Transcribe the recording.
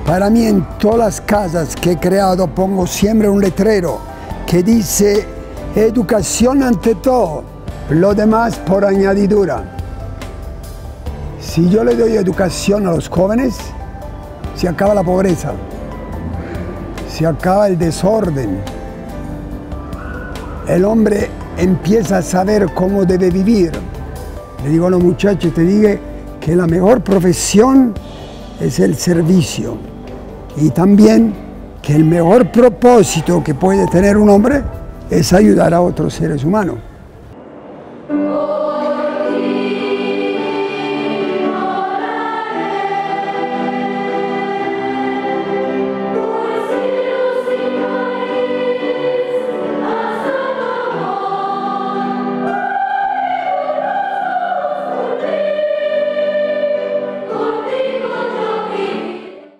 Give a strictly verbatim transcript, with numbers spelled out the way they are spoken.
Para mí, en todas las casas que he creado pongo siempre un letrero que dice educación ante todo, lo demás por añadidura. Si yo le doy educación a los jóvenes, se acaba la pobreza, se acaba el desorden. El hombre empieza a saber cómo debe vivir. Le digo a los muchachos, te digo que la mejor profesión es el servicio. Y también que el mejor propósito que puede tener un hombre es ayudar a otros seres humanos.